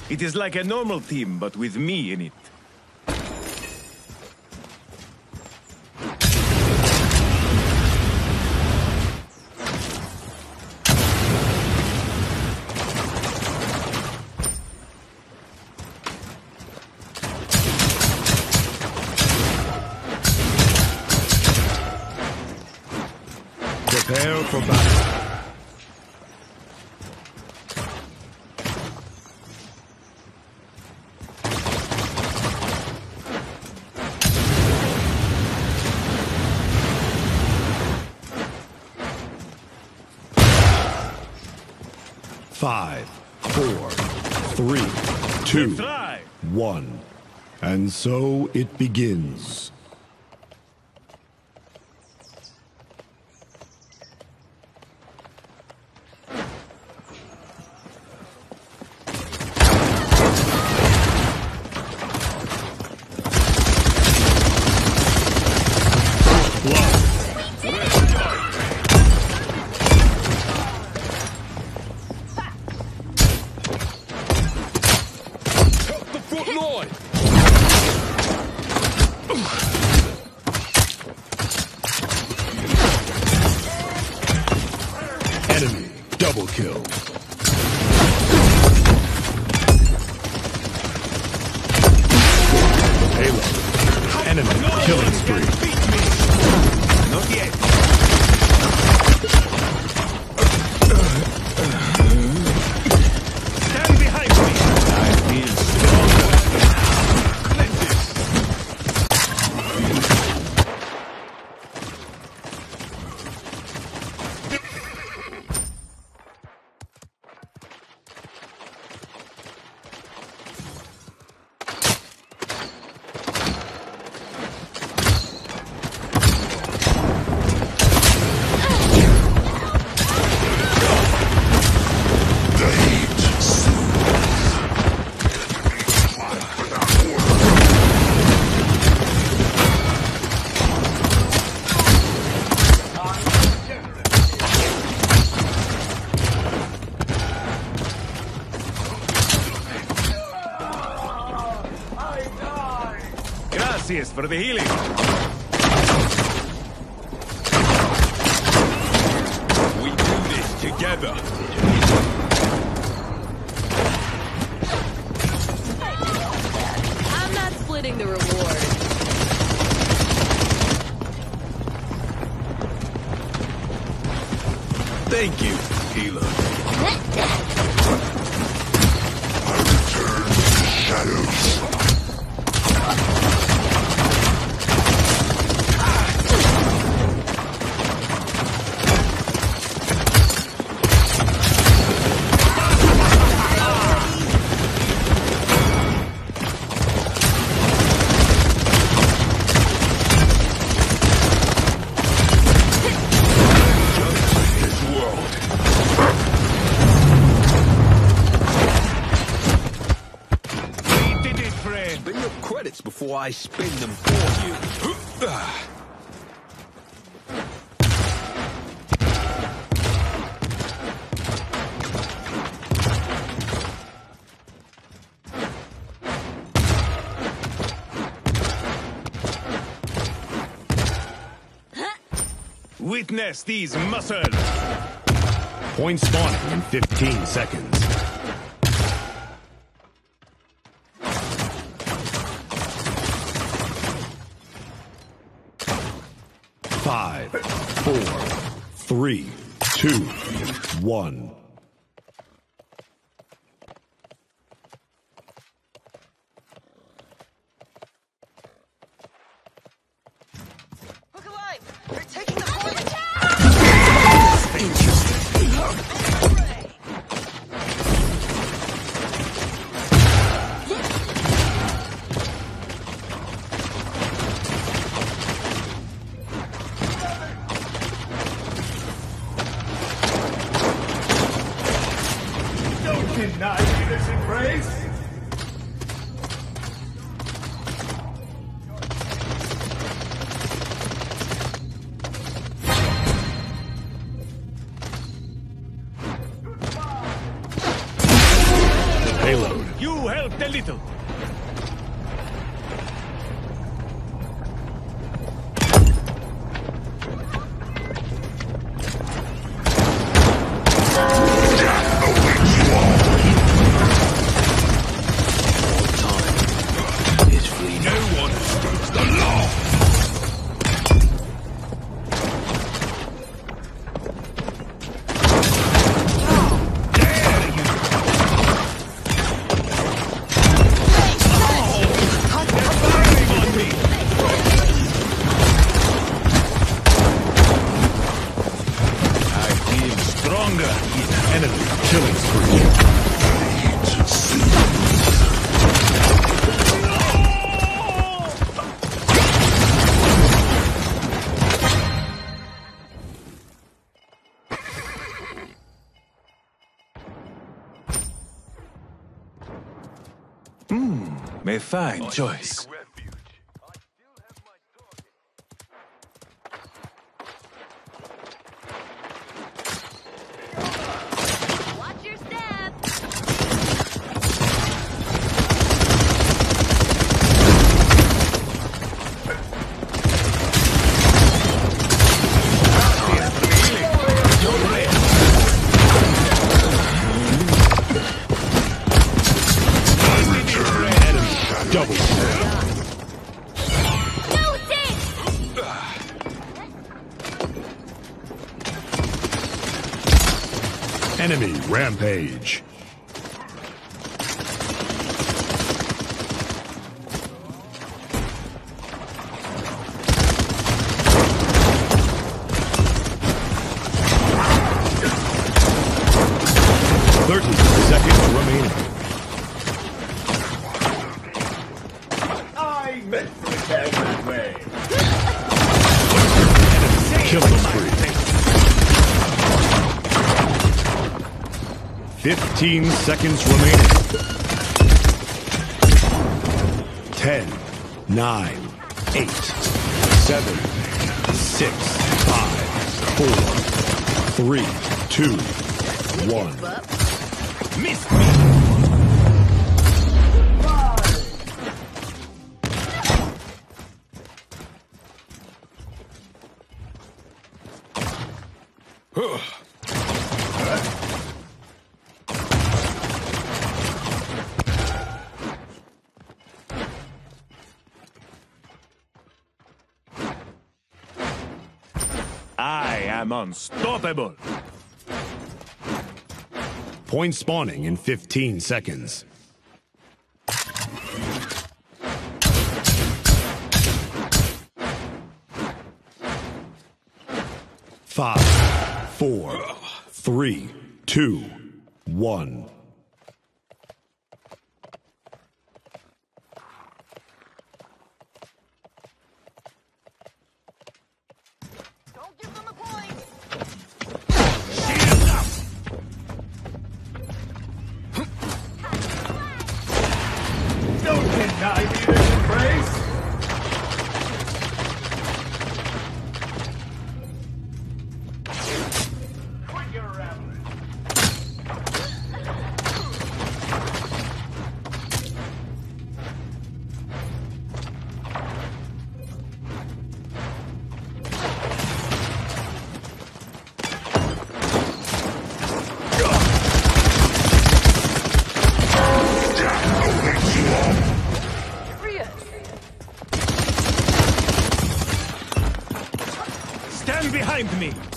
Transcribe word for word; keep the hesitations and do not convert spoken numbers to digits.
It is like a normal team, but with me in it. Prepare for battle. Five, four, three, two, one. And so it begins. Enemy double kill. Halo. Enemy killing spree. Not yet. Stand behind me. I feel stronger. Let this. Gracias for the healing. We do this together. I'm not splitting the reward. Thank you, healer. I return to shadows. Before I spin them for you. Witness these muscles. Point spawning in fifteen seconds. Five, four, three, two, one. Look alive! They're taking the point! Deny me this embrace? Halo. reload. You helped a little. Enemy killing spree. Hmm, a fine choice. Watch your step. Double kill. No dick. Enemy rampage. Thirty seconds remaining. I meant for the tag that way. Killing spree. Fifteen seconds remaining. Ten, nine, eight, seven, six, five, four, three, two, one. Missed me. I am unstoppable. Point spawning in fifteen seconds. Five, four, three, two, one. Don't give them a point. Shield up. Don't deny me this embrace. Quit your rambling. Free us. Stand behind me.